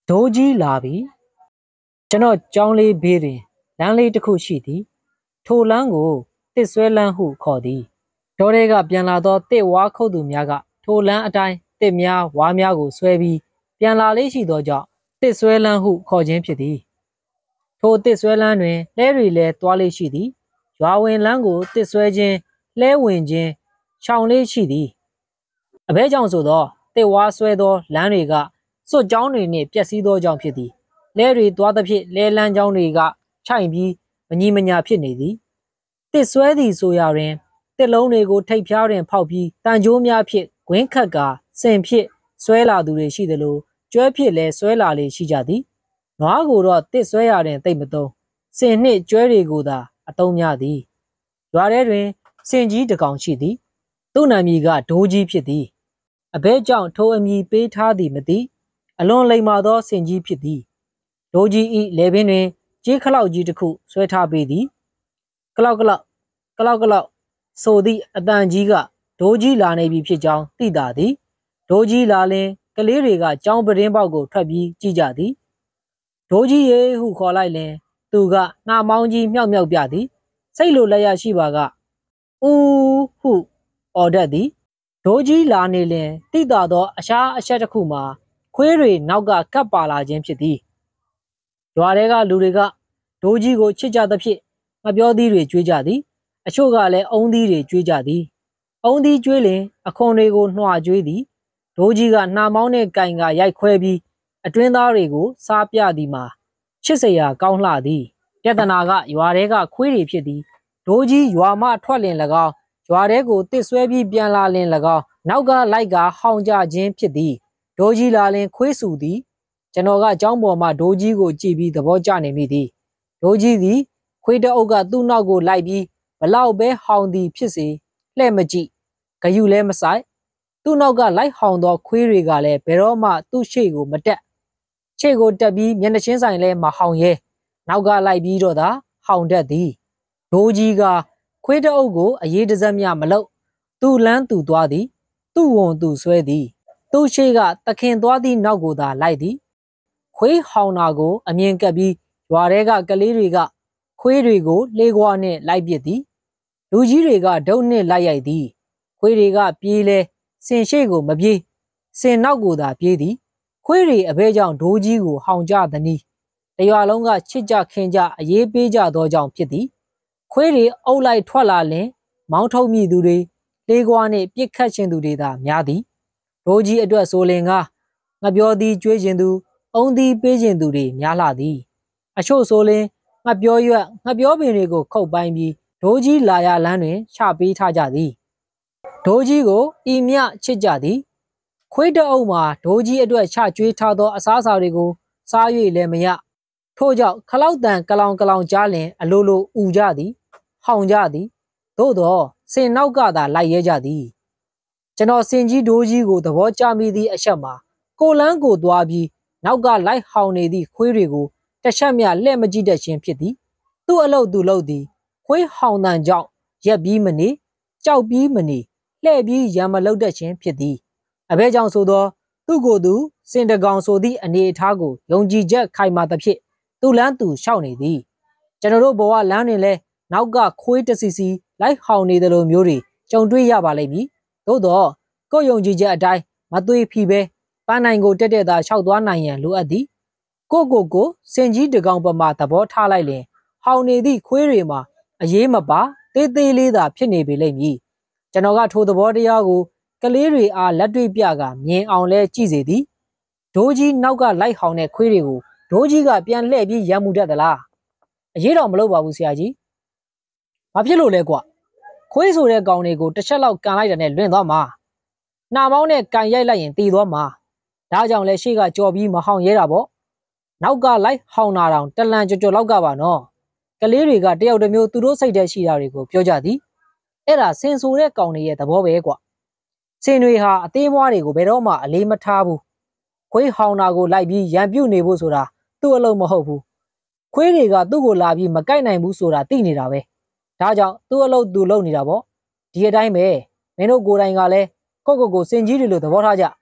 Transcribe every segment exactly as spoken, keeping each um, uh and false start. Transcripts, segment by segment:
ဒိုးကြီးလာပြီကျွန်တော်ကြောင်းလေးဘေးတွင်လမ်းလေးတစ်ခုရှိသည်ထိုလမ်းကိုတစ်ဆွဲလမ်းဟုခေါ်သည်ဒေါ်တွေကပြန်လာသောတစ်ဝါခုတ်သူများကထိုလမ်းအတိုင်းတစ်များဝါများကိုဆွဲပြီးပြန်လာလေးရှိသောကြောင့်တစ်ဆွဲလမ်းဟုခေါ်ခြင်းဖြစ်သည်ထိုတစ်ဆွဲလမ်းတွင်လှဲတွေလည်းတွားလေးရှိသည်ရွာဝင်လမ်းကိုတစ်ဆွဲခြင်းလှဲဝင်ခြင်းခြောင်လေးရှိသည်အဘဲကြောင့်ဆိုသောတစ်ဝါဆွဲသောလမ်းတွေကစွတ်ကြောင်းတွေနှင့်ပျက်စီးသောကြောင့်ဖြစ်သည်လဲတွေသွားသဖြင့်လဲလန်းကြောင်းတွေကခြိုင်ပြီးမညီမညာဖြစ်နေသည်တစ်ဆွဲသည်ဆိုရာတွင်တစ်လုံးတွေကိုထိပ်ဖျားတွင်ဖောက်ပြီးတန်ကြိုးများဖြင့်ဂွင်းခတ်ကာစင်ဖြစ်ဆွဲလာသူတွေရှိသလိုကျွဲဖြစ်လဲဆွဲလာလေရှိကြသည်နွားကိုတော့တစ်ဆွဲရာတွင်တိတ်မသုံးစင်နှင့်ကျွဲတွေကိုသာအသုံးများသည်ရွာထဲတွင်စင်ကြီးတစ်ကောင်ရှိသည်သူ့နာမည်ကဒိုးကြီးဖြစ်သည်အဘဲကြောင့်ထိုအမည်ပေးထားသည်မသိအလွန်လိမ္မာသောစင်ကြီးဖြစ်သည်ဒိုးကြီးဤလေပင်တွင်ကြေးခလောက်ကြီးတစ်ခုဆွဲထားပေးသည်ကလောက်ကလောက်ကလောက်ကလောက်ဆိုသည့်အတန်ကြီးကဒိုးကြီးလာနေပြီဖြစ်ကြောင်းသိတာသည်ဒိုးကြီးလာလင်ကလေးတွေကကြောင်းပတင်းပေါက်ကိုထွက်ပြီးကြည့်ကြသည်ဒိုးကြီးရေဟုခေါ်လိုက်လင်သူကနှာမောင်းကြီးမြောက်မြောက်ပြသည်စိတ်လိုလက်ရရှိပါကဦးဟုအော်တတ်သည်ဒိုးကြီးလာနေလင်တိတာသောအရှားအဆက်တစ်ခုမှာခွေးတွေနောက်ကကပ်ပါလာခြင်းဖြစ်သည်ရွာထဲကလူတွေကဒိုးကြီးကိုချစ်ကြသဖြင့်မပြောသီးတွေကျွေးကြသည်အချို့ကလည်းအုံသီးတွေကျွေးကြသည်အုံသီးကျွေးလင်အခွန်တွေကိုနှွာကျွေးသည်ဒိုးကြီးကနှာမောင်းနဲ့ကင်ကရိုက်ခွဲပြီးအတွင်းသားတွေကိုစားပြသည်မှာချစ်စရာကောင်းလှသည်ပြဿနာကရွာထဲကခွေးတွေဖြစ်သည်ဒိုးကြီးရွာမှထွက်လင်၎င်းရွာထဲကိုတစ်ဆွဲပြီးပြန်လာလင်၎င်းနောက်ကလိုက်ကဟောင်ကြခြင်းဖြစ်သည်ဒိုးကြီးလာလင်ခွေးဆူသည်ကျွန်တော်ကကျောင်းပေါ်မှာဒိုးကြီးကိုကြည့်ပြီးသဘောကျနေမိသည်ဒိုးကြီးသည်ခွေးတအုပ်ကသူ့နောက်ကိုလိုက်ပြီးဘလောက်ပဲဟောင်သည်ဖြစ်စေလှဲ့မကြည့်ဂယုလည်းမဆိုင်သူ့နောက်ကလိုက်ဟောင်သောခွေးတွေကလည်းဘယ်တော့မှသူ့ရှေ့ကိုမတက်ရှေ့ကိုတက်ပြီးမျက်နှာချင်းဆိုင်လဲမဟောင်ရဲနောက်ကလိုက်ပြီးတော့သာဟောင်တတ်သည်ဒိုးကြီးကခွေးတအုပ်ကိုအရေးတစက်မြမလို့သူ့လန်းသူသွားသည်သူ့ဝန်သူဆွဲသည်သူ့ရှေ့ကသခင်သွားသည့်နောက်ကိုသာလိုက်သည်ခွေးဟောင်တာကိုအမြင်ကပ်ပြီးရွာထဲကကလေးတွေကခွေးတွေကိုလှေခွာနှင့်လိုက်ပစ်သည်လူကြီးတွေကဒုတ်နှင့်လိုက်ရိုက်သည်ခွေးတွေကပြေးလဲစင်ရှေ့ကိုမပြေးစင်နောက်ကိုသာပြေးသည်ခွေးတွေအဘဲကြောင့်ဒိုးကြီးကိုဟောင်ကြသနည်းတရွာလုံးကချစ်ကြခင်ကြအေးပေးကြသောကြောင့်ဖြစ်သည်ခွေးတွေအုပ်လိုက်ထွက်လာလင်မောင်းထုတ်မိသူတွေလှေခွာနှင့်ပြစ်ခတ်ခြင်းသူတွေသာများသည်ဒိုးကြီးအတွက်ဆိုလင်ကငပြောသည်ကျွေးခြင်းသူအုံသည်ပေးခြင်းသူတွေများလှသည်အချို့ဆိုလင်ငပြောရွက်ငပြောပင်တွေကိုခုတ်ပိုင်းပြီးဒိုးကြီးလာရလမ်းတွင်ချပေးထားကြသည်ဒိုးကြီးကိုဤမြချစ်ကြသည်ခွေးတအုပ်မှာဒိုးကြီးအတွက်ချကျွေးထားသောအစားအစာတွေကိုစား၍လည်းမရထို့ကြောင့်ခလောက်တန်ကလောင်ကလောင်ကြားလင်အလိုလိုဥကြသည်ဟောင်ကြသည်သို့သောစင်နောက်ကသာလိုက်ရဲကြသည်ကျွန်တော်စင်ကြီးဒိုးကြီးကိုသဘောကျမိသည့်အချက်မှာကိုလန်းကိုသွားပြီးနောက်ကလိုက်ဟောင်နေသည့်ခွေးတွေကိုတချက်မြလှဲ့မကြည့်တတ်ခြင်းဖြစ်သည်သူ့အလုပ်သူလုပ်သည်ခွေးဟောင်တန်ကြောင့်ရက်ပြီးမနေကြောက်ပြီးမနေလှဲ့ပြီးရံမလုပ်တတ်ခြင်းဖြစ်သည်အဘဲကြောင့်ဆိုသောသူ့ကိုယ်သူစင်တကောင်ဆိုသည့်အနေအထားကိုယုံကြည်ချက်ခိုင်မာသဖြင့်သူ့လန်းသူရှောက်နေသည်ကျွန်တော်တို့ဘဝလမ်းတွင်လဲနောက်ကခွေးတစီစီလိုက်ဟောင်နေသလိုမျိုးတွေကြုံတွေ့ရပါလိမ့်မည်သို့တော့ကိုယ်ယုံကြည်ချက်အတိုင်းမသွေဖီပဲပန်းနိုင်ကိုတက်တက်သာရှောက်သွားနိုင်ရန်လိုအပ်သည်ကိုကိုကိုစင်ကြီးတကောင်ပမာသဘောထားလိုက်လင်ဟောင်နေသည့်ခွေးတွေမှာအရေးမပါသေးသေးလေးသာဖြစ်နေပေလိမ့်မည်ကျွန်တော်ကထိုသဘောတရားကိုကလေးတွေအားလက်တွေ့ပြကမြင်အောင်လဲကြည့်စေသည်ဒိုးကြီးနောက်ကလိုက်ဟောင်တဲ့ခွေးတွေကိုဒိုးကြီးကပြန်လှည့်ပြီးရံမှုတတ်သလားအရေးတော်မလုပ်ပါဘူးဆရာကြီးဘာဖြစ်လို့လဲကွခွေးဆိုတဲ့ကောင်တွေကိုတစ်ချက်လောက်ကန်လိုက်တယ်နဲ့လွင့်သွားမှာနှာမောင်းနဲ့ကန်ရိုက်လိုက်ရင်တည်သွားမှာဒါကြောင့်လဲရှေ့ကကြော်ပြီးမဟောင်ရဲတာပေါ့နောက်ကလိုက်ဟောင်နာတောင်တလန်ကြော်ကြော်လောက်ကပါနော်ကလေးတွေကတယောက်တစ်မျိုးသူတို့စိတ်ထဲရှိတာတွေကိုပြောကြသည်အဲ့ဒါစင်ဆိုတဲ့ကောင်တွေရဲ့သဘောပဲကွစင်တွေဟာအသေးမွားတွေကိုဘယ်တော့မှအလေးမထားဘူးခွေးဟောင်တာကိုလိုက်ပြီးရံပြုတ်နေဖို့ဆိုတာသူ့အလုပ်မဟုတ်ဘူးခွေးတွေကသူ့ကိုလာပြီးမကိုက်နိုင်ဘူးဆိုတာသိနေတာပဲဒါကြောင့်သူ့အလုပ်သူလုပ်နေတာပေါ့ဒီအတိုင်းပဲမင်းတို့ကိုယ်တိုင်ကလည်းကိုကိုကိုစင်ကြီးတွေလို့သဘောထားကြ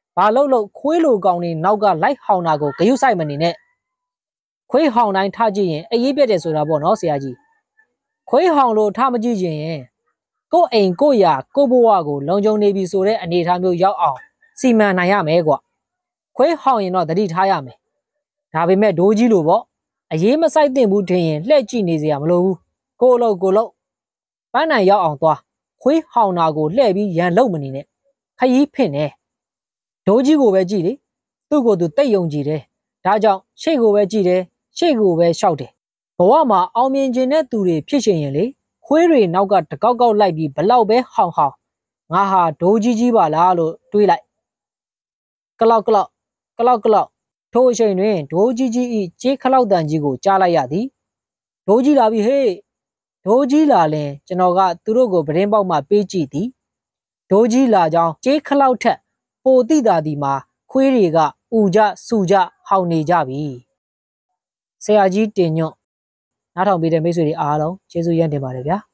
ဘာလို့လို့ခွေးလိုကောင်နေနောက်ကလိုက်ဟောင်းတာကိုဂယုဆိုင်မနေနဲ့ခွေးဟောင်းတိုင်းထားကြည့်ရင်အေးပြက်တယ်ဆိုတာပေါ့နော်ဆရာကြီးခွေးဟောင်းလို့ထားမကြည့်ရင်ကို့အိမ်ကို့ရာကို့ဘဝကိုလုံခြုံနေပြီဆိုတဲ့အနေအထားမျိုးရောက်အောင်စီမံနိုင်ရမယ်ကွာခွေးဟောင်းရင်တော့သတိထားရမယ်ဒါပေမဲ့ဒိုးကြီးလိုပေါ့အရေးမဆိုင်သင့်ဘူးထင်ရင်လှည့်ကြည့်နေစရာမလိုဘူးကိုလို့ကိုလို့ပန်းနိုင်ရောက်အောင်သွားခွေးဟောင်းတာကိုလှည့်ပြီးရန်လုံမနေနဲ့ခရီးဖင့်နေဒိုးကြီးကိုပဲကြည့်လေသူ့ကိုယ်သူတိတ်ယုံကြည်တယ်ဒါကြောင့်ရှေ့ကိုပဲကြည့်တယ်ရှေ့ကိုပဲရှောက်တယ်ဘဝမှာအောင်မြင်ခြင်းတဲ့သူတွေဖြစ်ရှင်ရင်လေခွေးတွေနောက်ကတကောက်ကောက်လိုက်ပြီးဘလောက်ပဲဟောင်ဟောင်ငါဟာဒိုးကြီးကြီးပါလားလို့တွေးလိုက်ကလောက်ကလောက်ကလောက်ကလောက်ထိုအချိန်တွင်ဒိုးကြီးကြီးဤကြေးခလောက်တန်ကြီးကိုကြားလိုက်ရသည်ဒိုးကြီးလာပြီဟေးဒိုးကြီးလာလင်ကျွန်တော်ကသူတို့ကိုပတင်းပေါက်မှပေးကြည့်သည်ဒိုးကြီးလာကြောင်းကြေးခလောက်ထက်ပိုတိတာဒီမှာခွေးတွေကဥကြစူကြဟောင်နေကြပြီဆရာကြီးတင်ညွန့်နားထောင်ပေးတဲ့မိတ်ဆွေတွေအားလုံးကျေးဇူးရမ်းတင်ပါတယ်ဗျာ